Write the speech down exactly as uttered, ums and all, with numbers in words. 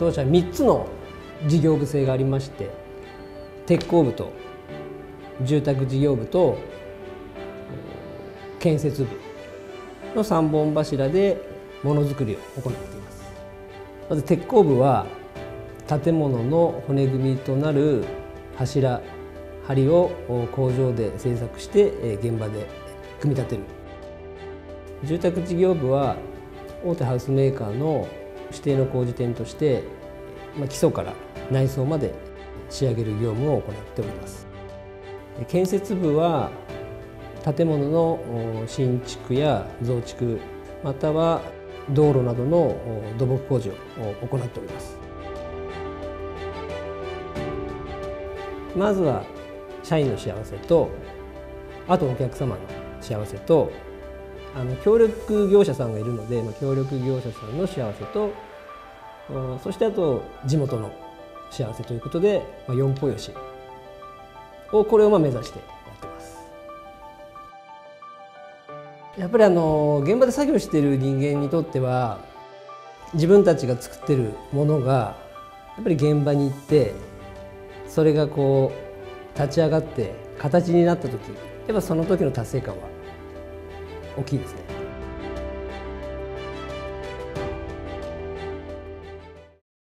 当社はみっつの事業部性がありまして、鉄工部と住宅事業部と建設部のさんぼん柱でものづくりを行っています。まず鉄工部は建物の骨組みとなる柱梁を工場で製作して現場で組み立てる。住宅事業部は大手ハウスメーカーの指定の工事店として基礎から内装まで仕上げる業務を行っております。建設部は建物の新築や増築または道路などの土木工事を行っております。まずは社員の幸せと、あとお客様の幸せと、あの協力業者さんがいるので、まあ、協力業者さんの幸せと、そしてあと地元の幸せということで、まあ、四歩よしをこれをまあ目指してやってます。やっぱりあの現場で作業している人間にとっては、自分たちが作ってるものがやっぱり現場に行ってそれがこう立ち上がって形になった時、やっぱその時の達成感は大きいですね。